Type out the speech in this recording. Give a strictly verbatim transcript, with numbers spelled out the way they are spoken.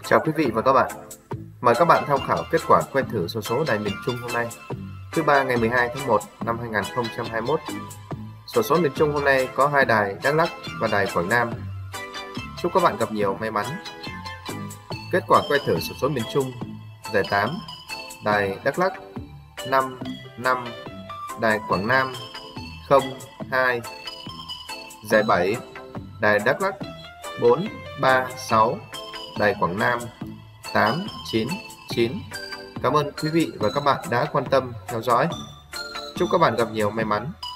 Chào quý vị và các bạn. Mời các bạn tham khảo kết quả quay thử số số đài miền Trung hôm nay, thứ ba ngày mười hai tháng một năm hai nghìn không trăm hai mươi mốt. Số số miền Trung hôm nay có hai đài Đắk Lắk và đài Quảng Nam. Chúc các bạn gặp nhiều may mắn. Kết quả quay thử số số miền Trung: giải tám, đài Đắk Lắk năm năm, đài Quảng Nam không hai. Giải bảy, đài Đắk Lắk bốn ba sáu, đài Quảng Nam tám chín chín. Cảm ơn quý vị và các bạn đã quan tâm theo dõi. Chúc các bạn gặp nhiều may mắn.